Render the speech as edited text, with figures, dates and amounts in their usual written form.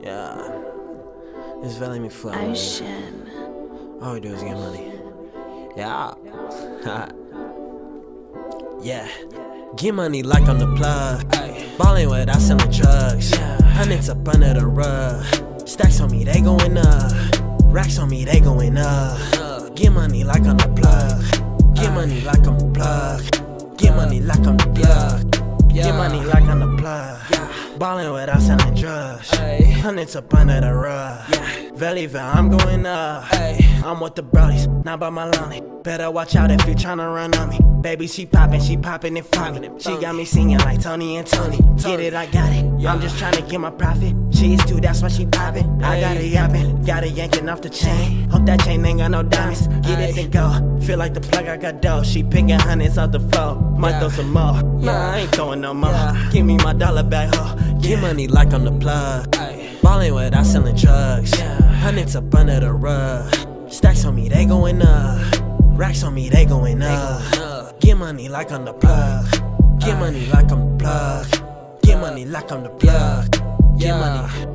Yeah, it's Vellie McFly. Oh shit. All we do is get money. Yeah. Yeah. Get money like I'm the plug. Ballin' without selling drugs. Hundreds up under the rug. Stacks on me, they going up. Racks on me, they going up. Get money like I'm the plug. Get money like I'm the plug. Get money like I'm the plug. Get money like I'm the plug. Ballin' without selling drugs. Hundreds up under the rug. Vellie, I'm going up. I'm with the brodies, not by my lonely. Better watch out if you tryna run on me. Baby, she poppin' and funkin'. She got me singing like Tony and Tony. Get it, I got it. I'm just tryna get my profit. She is too, that's why she poppin'. I got it yappin', got it yankin' off the chain. Hope that chain ain't got no diamonds. Get it and go. Feel like the plug, I got dough. She pickin' hundreds off the floor. Might throw some more. Nah, I ain't throwing no more. Give me my dollar back, ho. Get money like I'm the plug. Ballin' without selling drugs. Hundreds up under the rug. Stacks on me, they going up. Racks on me, they going up. Get money like I'm the plug. Get money like I'm the plug. Get money like I'm the plug. Get money.